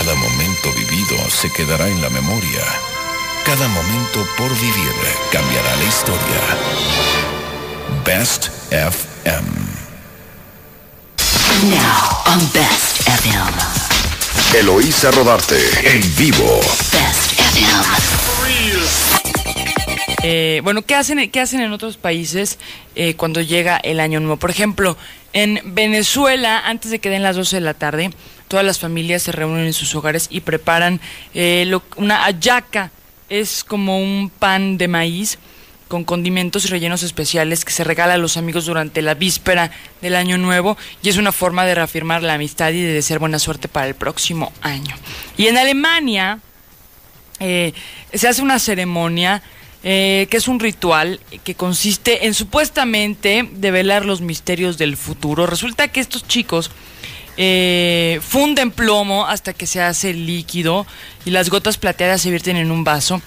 Cada momento vivido se quedará en la memoria. Cada momento por vivir cambiará la historia. Best FM. Now on Best FM. Eloísa Rodarte, en vivo. Best FM. Bueno, ¿qué hacen en otros países cuando llega el Año Nuevo? Por ejemplo, en Venezuela, antes de que den las 12 de la tarde, todas las familias se reúnen en sus hogares y preparan una hallaca. Es como un pan de maíz con condimentos y rellenos especiales que se regala a los amigos durante la víspera del Año Nuevo, y es una forma de reafirmar la amistad y de desear buena suerte para el próximo año. Y en Alemania se hace una ceremonia que es un ritual que consiste en supuestamente develar los misterios del futuro. Resulta que estos chicos funden plomo hasta que se hace líquido y las gotas plateadas se vierten en un vaso,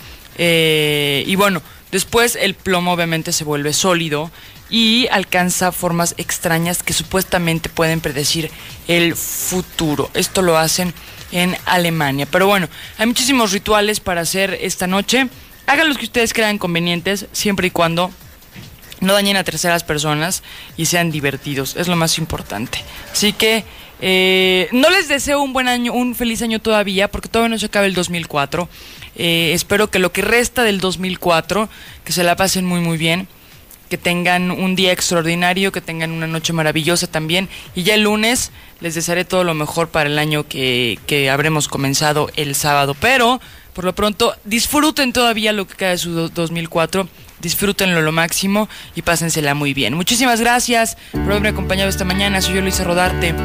y bueno, después el plomo obviamente se vuelve sólido y alcanza formas extrañas que supuestamente pueden predecir el futuro. Esto lo hacen en Alemania. Pero bueno, hay muchísimos rituales para hacer esta noche. Hagan los que ustedes crean convenientes, siempre y cuando no dañen a terceras personas y sean divertidos. Es lo más importante. Así que no les deseo un buen año, un feliz año todavía, porque todavía no se acaba el 2004. Espero que lo que resta del 2004, que se la pasen muy muy bien, que tengan un día extraordinario, que tengan una noche maravillosa también, y ya el lunes les desearé todo lo mejor para el año que habremos comenzado el sábado. Pero por lo pronto disfruten todavía lo que queda de su 2004, disfrútenlo lo máximo y pásensela muy bien. Muchísimas gracias por haberme acompañado esta mañana. Soy yo, Eloísa Rodarte.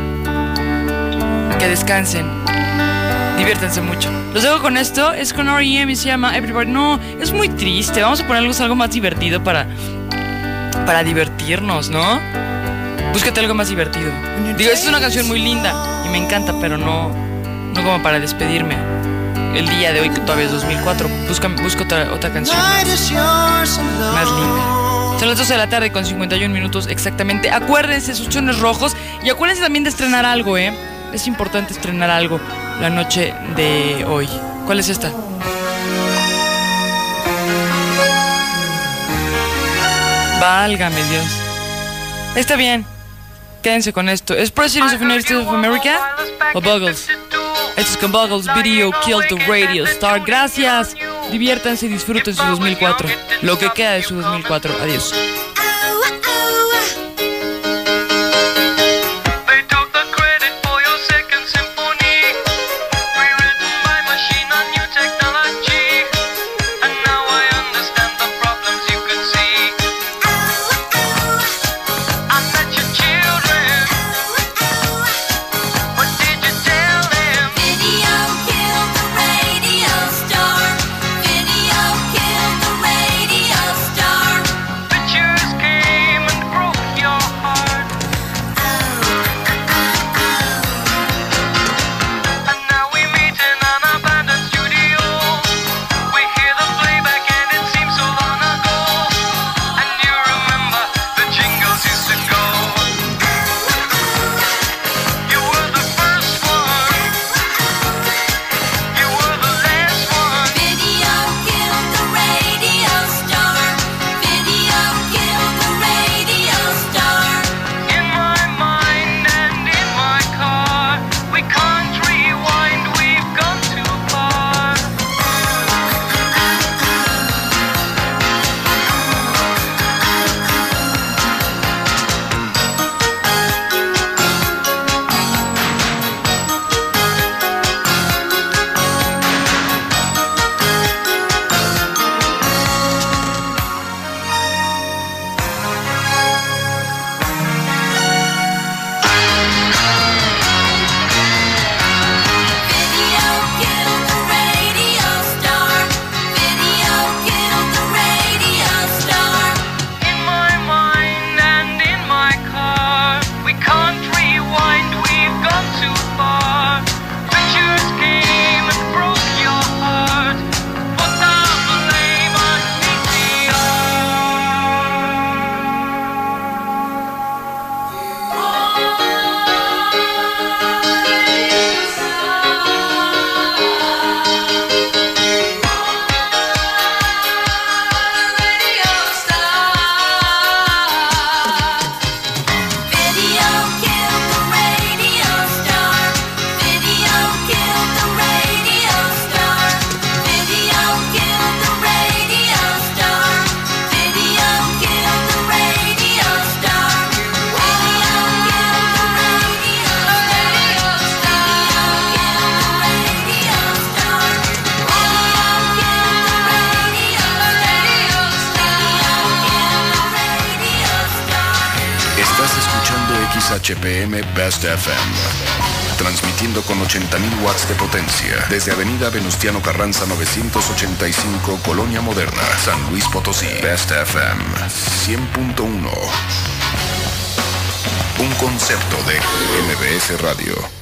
Que descansen, diviértanse mucho. Los dejo con esto, es con R.E.M. y se llama Everybody. No, es muy triste, vamos a ponerles algo más divertido para divertirnos, ¿no? Búscate algo más divertido. Digo, esta es una canción muy linda y me encanta, pero no como para despedirme el día de hoy, que todavía es 2004. Busca otra canción más linda. Son las 12 de la tarde con 51 minutos exactamente. Acuérdense sus chones rojos y acuérdense también de estrenar algo, Es importante estrenar algo la noche de hoy. ¿Cuál es esta? Válgame Dios. Está bien. Quédense con esto. ¿Es Presidents of the United States of America o Buggles? Esto es con Buggles. Video Killed the Radio Star. Gracias. Diviértanse y disfruten su 2004. Lo que queda de su 2004. Adiós. Pictures HPM Best FM. Transmitiendo con 80.000 watts de potencia desde Avenida Venustiano Carranza 985, Colonia Moderna, San Luis Potosí. Best FM 100.1. Un concepto de MBS Radio.